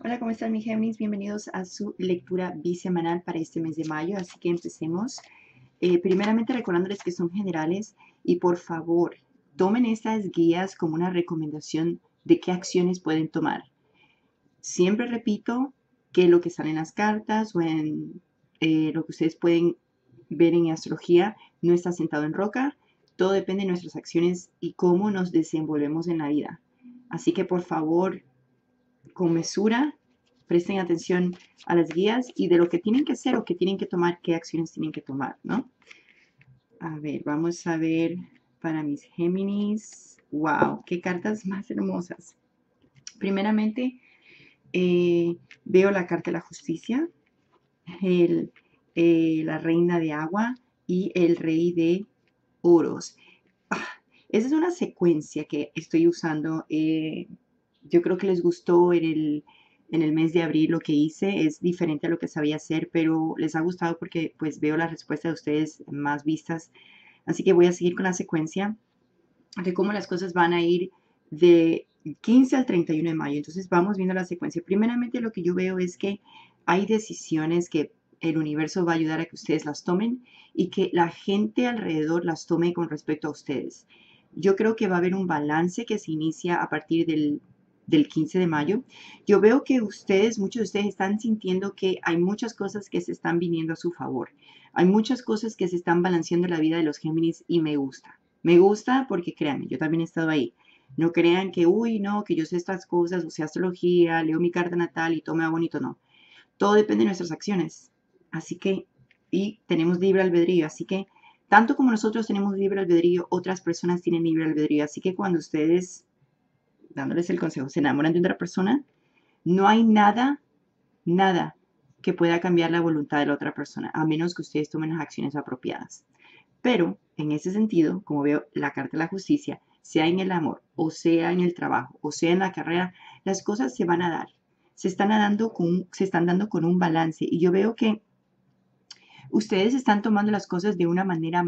Hola, ¿cómo están mis Géminis? Bienvenidos a su lectura bisemanal para este mes de mayo, así que empecemos. Primeramente recordándoles que son generales y por favor tomen estas guías como una recomendación de qué acciones pueden tomar. Siempre repito que lo que sale en las cartas o en lo que ustedes pueden ver en astrología no está sentado en roca, todo depende de nuestras acciones y cómo nos desenvolvemos en la vida. Así que por favor, con mesura, presten atención a las guías y de lo que tienen que hacer o que tienen que tomar, qué acciones tienen que tomar, ¿no? A ver, vamos a ver para mis Géminis. ¡Wow! ¡Qué cartas más hermosas! Primeramente, veo la carta de la justicia, el, la reina de agua y el rey de oros. Ah, esa es una secuencia que estoy usando. Yo creo que les gustó en el mes de abril lo que hice. Es diferente a lo que sabía hacer, pero les ha gustado porque pues veo la respuesta de ustedes más vistas. Así que voy a seguir con la secuencia de cómo las cosas van a ir de 15 al 31 de mayo. Entonces vamos viendo la secuencia. Primeramente lo que yo veo es que hay decisiones que el universo va a ayudar a que ustedes las tomen y que la gente alrededor las tome con respecto a ustedes. Yo creo que va a haber un balance que se inicia a partir del 15 de mayo. Yo veo que ustedes, muchos de ustedes están sintiendo que hay muchas cosas que se están viniendo a su favor. Hay muchas cosas que se están balanceando en la vida de los Géminis y me gusta. Me gusta porque créanme, yo también he estado ahí. No crean que, uy, no, que yo sé estas cosas, o sea astrología, leo mi carta natal y todo me va bonito, no. Todo depende de nuestras acciones. Así que, y tenemos libre albedrío. Así que, tanto como nosotros tenemos libre albedrío, otras personas tienen libre albedrío. Así que cuando ustedes, dándoles el consejo, se enamoran de otra persona, no hay nada, nada que pueda cambiar la voluntad de la otra persona, a menos que ustedes tomen las acciones apropiadas. Pero en ese sentido, como veo la carta de la justicia, sea en el amor, o sea en el trabajo, o sea en la carrera, las cosas se van a dar. Se están dando con un balance. Y yo veo que ustedes están tomando las cosas de una manera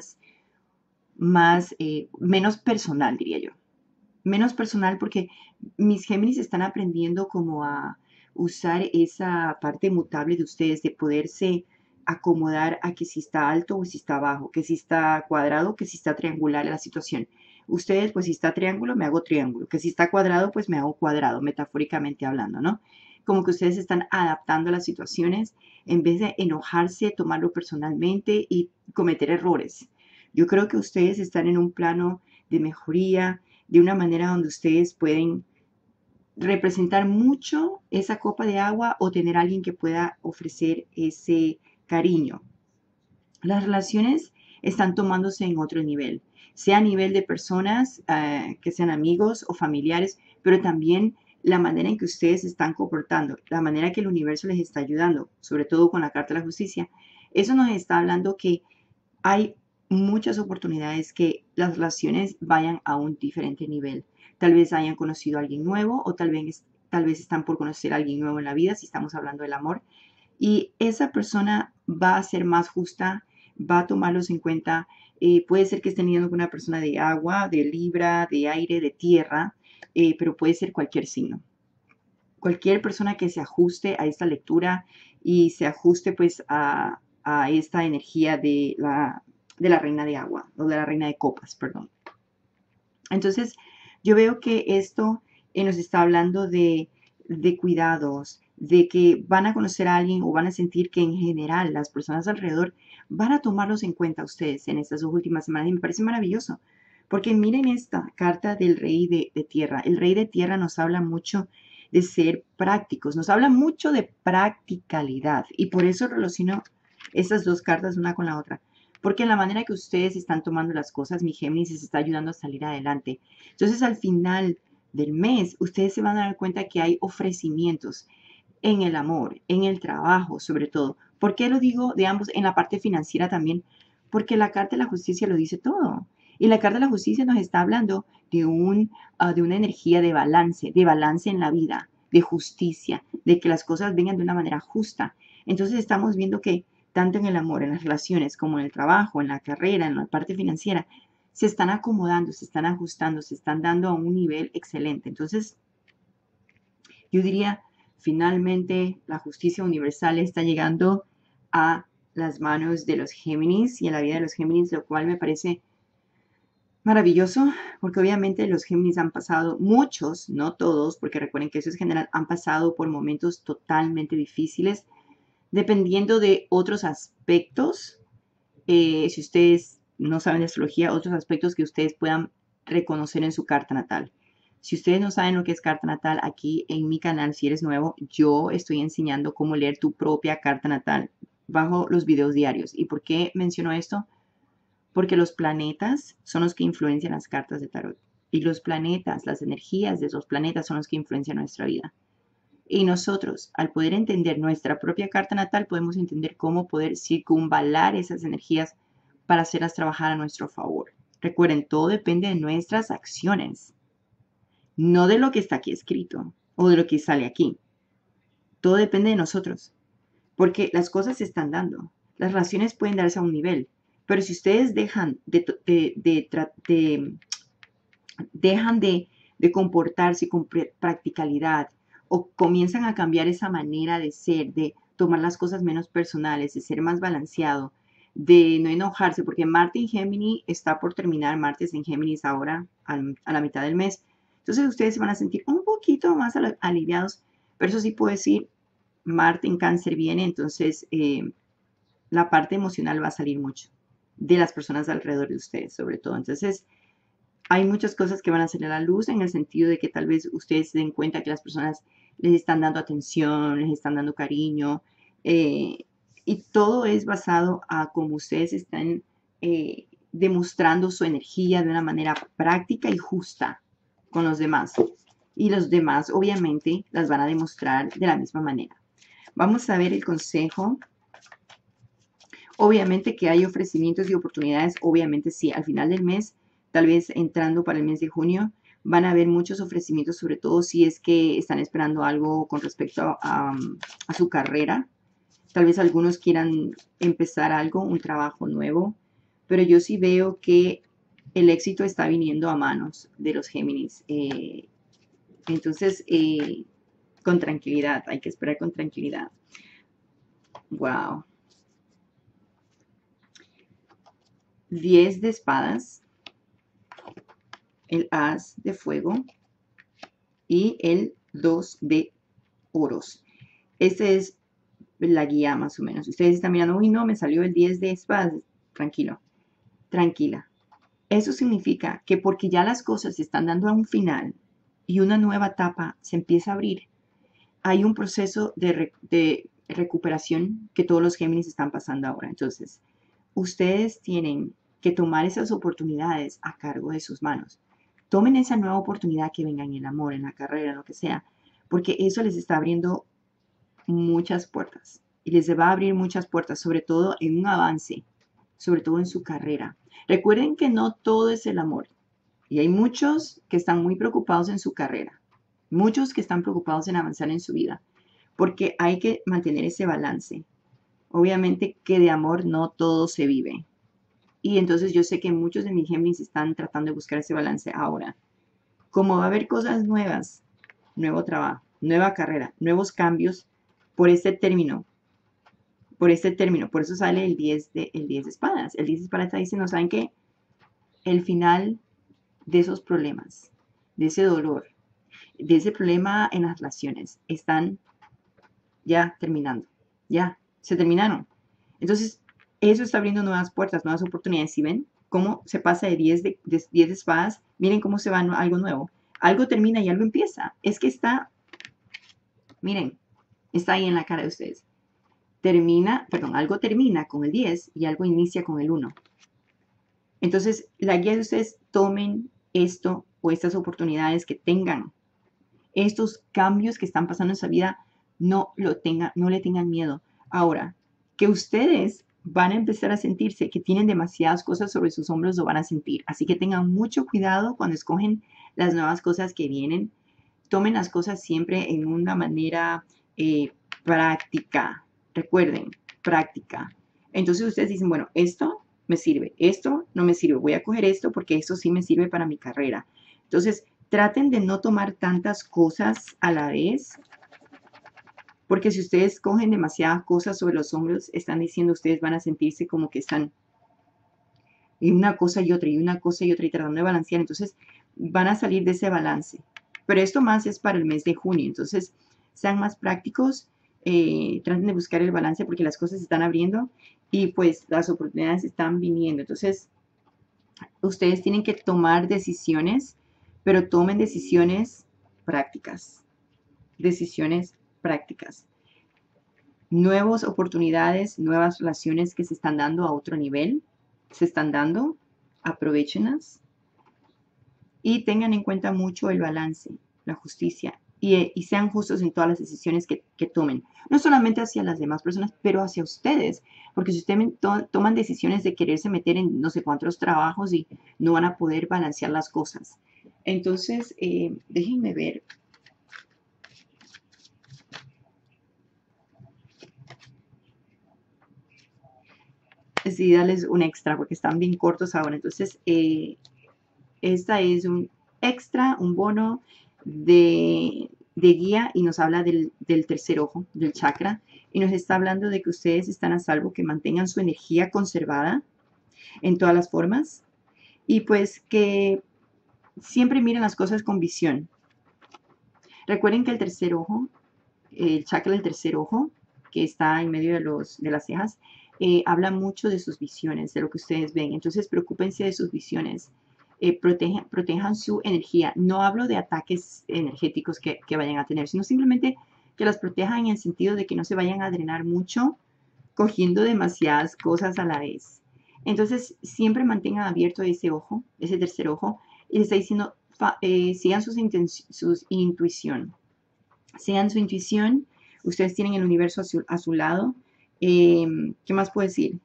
menos personal, diría yo. Menos personal porque mis Géminis están aprendiendo como a usar esa parte mutable de ustedes, de poderse acomodar a que si está alto o si está bajo, que si está cuadrado, que si está triangular la situación. Ustedes, pues si está triángulo, me hago triángulo, que si está cuadrado, pues me hago cuadrado, metafóricamente hablando, ¿no? Como que ustedes están adaptando a las situaciones en vez de enojarse, tomarlo personalmente y cometer errores. Yo creo que ustedes están en un plano de mejoría, de una manera donde ustedes pueden representar mucho esa copa de agua o tener a alguien que pueda ofrecer ese cariño. Las relaciones están tomándose en otro nivel, sea a nivel de personas que sean amigos o familiares, pero también la manera en que ustedes se están comportando, la manera que el universo les está ayudando, sobre todo con la Carta de la Justicia. Eso nos está hablando que hay muchas oportunidades que las relaciones vayan a un diferente nivel. Tal vez hayan conocido a alguien nuevo o tal vez están por conocer a alguien nuevo en la vida, si estamos hablando del amor. Y esa persona va a ser más justa, va a tomarlos en cuenta. Puede ser que estén lidiando con una persona de agua, de Libra, de aire, de tierra, pero puede ser cualquier signo. Cualquier persona que se ajuste a esta lectura y se ajuste pues a esta energía de la reina de agua o de la reina de copas, perdón. Entonces, yo veo que esto nos está hablando de cuidados, de que van a conocer a alguien o van a sentir que en general las personas alrededor van a tomarlos en cuenta a ustedes en estas dos últimas semanas. Y me parece maravilloso, porque miren esta carta del rey de tierra. El rey de tierra nos habla mucho de ser prácticos, nos habla mucho de practicalidad y por eso relaciono estas dos cartas una con la otra. Porque en la manera que ustedes están tomando las cosas, mi Géminis les está ayudando a salir adelante. Entonces, al final del mes, ustedes se van a dar cuenta que hay ofrecimientos en el amor, en el trabajo, sobre todo. ¿Por qué lo digo de ambos? En la parte financiera también. Porque la Carta de la Justicia lo dice todo. Y la Carta de la Justicia nos está hablando de una energía de balance en la vida, de justicia, de que las cosas vengan de una manera justa. Entonces estamos viendo que tanto en el amor, en las relaciones, como en el trabajo, en la carrera, en la parte financiera, se están acomodando, se están ajustando, se están dando a un nivel excelente. Entonces, yo diría, Finalmente, la justicia universal está llegando a las manos de los Géminis y a la vida de los Géminis, lo cual me parece maravilloso, porque obviamente los Géminis han pasado, muchos, no todos, porque recuerden que eso es general, han pasado por momentos totalmente difíciles, dependiendo de otros aspectos. Si ustedes no saben de astrología, otros aspectos que ustedes puedan reconocer en su carta natal. Si ustedes no saben lo que es carta natal, aquí en mi canal, si eres nuevo, yo estoy enseñando cómo leer tu propia carta natal bajo los videos diarios. ¿Y por qué menciono esto? Porque los planetas son los que influencian las cartas de tarot. Y los planetas, las energías de esos planetas son los que influencian nuestra vida. Y nosotros, al poder entender nuestra propia carta natal, podemos entender cómo poder circunvalar esas energías para hacerlas trabajar a nuestro favor. Recuerden, todo depende de nuestras acciones, no de lo que está aquí escrito o de lo que sale aquí. Todo depende de nosotros, porque las cosas se están dando. Las relaciones pueden darse a un nivel, pero si ustedes dejan de comportarse con practicalidad o comienzan a cambiar esa manera de ser, de tomar las cosas menos personales, de ser más balanceado, de no enojarse, porque Marte en Géminis está por terminar, Marte en Géminis ahora a la mitad del mes. Entonces ustedes se van a sentir un poquito más aliviados, pero eso sí puedo decir, Marte en Cáncer viene, entonces la parte emocional va a salir mucho de las personas alrededor de ustedes, sobre todo. Entonces, hay muchas cosas que van a salir a la luz en el sentido de que tal vez ustedes se den cuenta que las personas les están dando atención, les están dando cariño, eh, y todo es basado a cómo ustedes están demostrando su energía de una manera práctica y justa con los demás. Y los demás obviamente las van a demostrar de la misma manera. Vamos a ver el consejo. Obviamente que hay ofrecimientos y oportunidades, obviamente sí, al final del mes, tal vez entrando para el mes de junio, van a haber muchos ofrecimientos, sobre todo si es que están esperando algo con respecto a su carrera. Tal vez algunos quieran empezar algo, un trabajo nuevo, pero yo sí veo que el éxito está viniendo a manos de los Géminis. Entonces, con tranquilidad, hay que esperar con tranquilidad. Wow. 10 de espadas, el as de fuego y el 2 de oros. Esta es la guía más o menos. Ustedes están mirando, uy, no, me salió el 10 de espadas. Tranquilo, tranquila. Eso significa que porque ya las cosas se están dando a un final y una nueva etapa se empieza a abrir, hay un proceso de recuperación que todos los Géminis están pasando ahora. Entonces, ustedes tienen que tomar esas oportunidades a cargo de sus manos. Tomen esa nueva oportunidad que venga en el amor, en la carrera, en lo que sea, porque eso les está abriendo muchas puertas y les va a abrir muchas puertas, sobre todo en un avance, sobre todo en su carrera. Recuerden que no todo es el amor y hay muchos que están muy preocupados en su carrera, muchos que están preocupados en avanzar en su vida, porque hay que mantener ese balance. Obviamente que de amor no todo se vive. Y entonces yo sé que muchos de mis Géminis están tratando de buscar ese balance ahora. Como va a haber cosas nuevas, nuevo trabajo, nueva carrera, nuevos cambios por este término, por eso sale el 10 de espadas. El 10 de espadas está diciendo, ¿saben qué? El final de esos problemas, de ese dolor, de ese problema en las relaciones, están ya terminando. Ya, se terminaron. Entonces, eso está abriendo nuevas puertas, nuevas oportunidades. ¿Sí ven cómo se pasa de 10 de espadas? Miren cómo se va algo nuevo. Algo termina y algo empieza. Es que está, miren, está ahí en la cara de ustedes. Algo termina con el 10 y algo inicia con el 1. Entonces, la guía de ustedes, tomen esto o estas oportunidades que tengan. Estos cambios que están pasando en su vida, no le tengan miedo. Ahora, que ustedes van a empezar a sentirse que tienen demasiadas cosas sobre sus hombros, lo van a sentir. Así que tengan mucho cuidado cuando escogen las nuevas cosas que vienen. Tomen las cosas siempre en una manera práctica. Recuerden, práctica. Entonces ustedes dicen, bueno, esto me sirve, esto no me sirve. Voy a coger esto porque esto sí me sirve para mi carrera. Entonces, traten de no tomar tantas cosas a la vez. Porque si ustedes cogen demasiadas cosas sobre los hombros, están diciendo ustedes van a sentirse como que están en una cosa y otra, y una cosa y otra, y tratando de balancear. Entonces van a salir de ese balance. Pero esto más es para el mes de junio. Entonces sean más prácticos, traten de buscar el balance porque las cosas se están abriendo y pues las oportunidades están viniendo. Entonces ustedes tienen que tomar decisiones, pero tomen decisiones prácticas. Decisiones prácticas. Nuevas oportunidades, nuevas relaciones que se están dando a otro nivel, se están dando, aprovéchenlas y tengan en cuenta mucho el balance, la justicia y sean justos en todas las decisiones que tomen. No solamente hacia las demás personas, pero hacia ustedes, porque si ustedes toman decisiones de quererse meter en no sé cuántos trabajos y no van a poder balancear las cosas. Entonces, déjenme ver. Decidí darles un extra porque están bien cortos ahora. Entonces, esta es un extra, un bono de guía y nos habla del tercer ojo, del chakra. Y nos está hablando de que ustedes están a salvo, que mantengan su energía conservada en todas las formas. Y pues que siempre miren las cosas con visión. Recuerden que el tercer ojo, el chakra del tercer ojo, que está en medio de las cejas, habla mucho de sus visiones, de lo que ustedes ven. Entonces, preocúpense de sus visiones. Protejan su energía. No hablo de ataques energéticos que vayan a tener, sino simplemente que las protejan en el sentido de que no se vayan a drenar mucho cogiendo demasiadas cosas a la vez. Entonces, siempre mantengan abierto ese ojo, ese tercer ojo, y les está diciendo, sigan su intuición. Sigan su intuición. Ustedes tienen el universo a su lado. ¿Qué más puedo decir?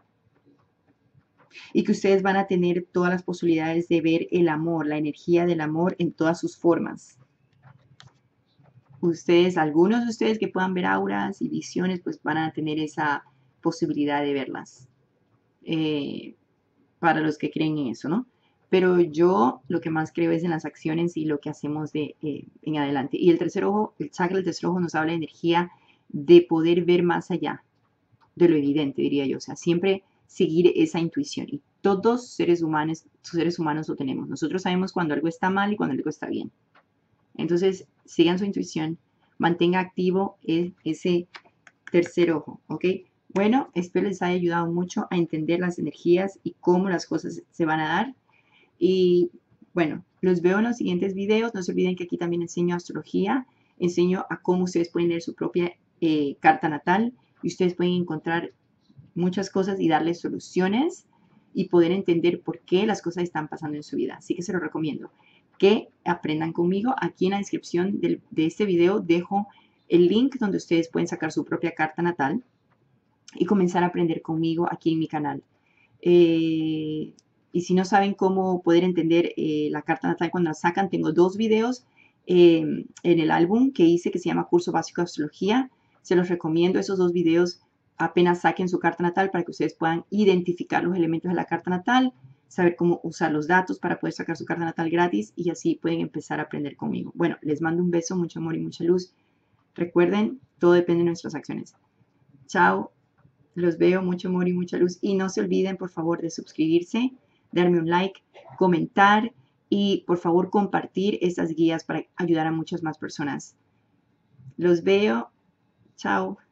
Y que ustedes van a tener todas las posibilidades de ver el amor, la energía del amor en todas sus formas. Ustedes, algunos de ustedes que puedan ver auras y visiones, pues van a tener esa posibilidad de verlas. Para los que creen en eso, ¿no? Pero yo lo que más creo es en las acciones y lo que hacemos en adelante. Y el tercer ojo, el chakra del tercer ojo nos habla de energía de poder ver más allá de lo evidente, diría yo. O sea, siempre seguir esa intuición. Y todos seres humanos lo tenemos. Nosotros sabemos cuando algo está mal y cuando algo está bien. Entonces, sigan su intuición, mantenga activo ese tercer ojo, ¿ok? Bueno, espero les haya ayudado mucho a entender las energías y cómo las cosas se van a dar. Y bueno, los veo en los siguientes videos. No se olviden que aquí también enseño astrología, enseño a cómo ustedes pueden leer su propia carta natal y ustedes pueden encontrar muchas cosas y darles soluciones y poder entender por qué las cosas están pasando en su vida. Así que se lo recomiendo que aprendan conmigo. Aquí en la descripción de este video dejo el link donde ustedes pueden sacar su propia carta natal y comenzar a aprender conmigo aquí en mi canal. Y si no saben cómo poder entender la carta natal cuando la sacan, tengo 2 videos en el álbum que hice que se llama Curso Básico de Astrología. Se los recomiendo esos 2 videos apenas saquen su carta natal para que ustedes puedan identificar los elementos de la carta natal, saber cómo usar los datos para poder sacar su carta natal gratis y así pueden empezar a aprender conmigo. Bueno, les mando un beso, mucho amor y mucha luz. Recuerden, todo depende de nuestras acciones. Chao. Los veo, mucho amor y mucha luz. Y no se olviden, por favor, de suscribirse, darme un like, comentar y, por favor, compartir estas guías para ayudar a muchas más personas. Los veo. Chao.